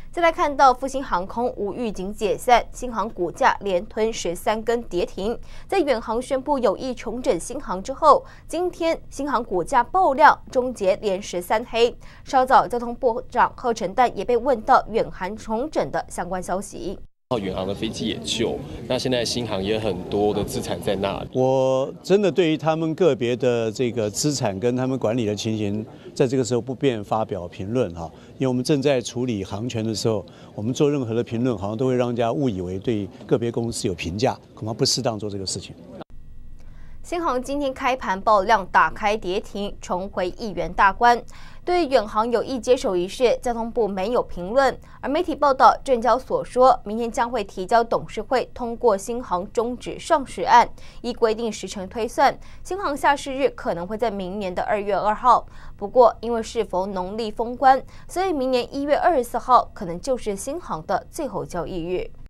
再来看到复兴航空无预警解散，新航股价连吞13根跌停。在远航宣布有意重整新航之后，今天新航股价爆量，终结连13黑。稍早，交通部长贺陈旦也被问到远航重整的相关消息。 远航的飞机也旧，那现在新航也很多的资产在那里。 我真的对于他们个别的这个资产跟他们管理的情形，在这个时候不便发表评论哈，因为我们正在处理航权的时候，我们做任何的评论，好像都会让人家误以为对个别公司有评价，恐怕不适当做这个事情。 新航今天开盘爆量，打开跌停，重回1元大关。对于远航有意接手一事，交通部没有评论。而媒体报道，证交所说明天将会提交董事会通过新航终止上市案，依规定时程推算，新航下市日可能会在明年的2月2号。不过，因为适逢农历封关，所以明年1月24号可能就是新航的最后交易日。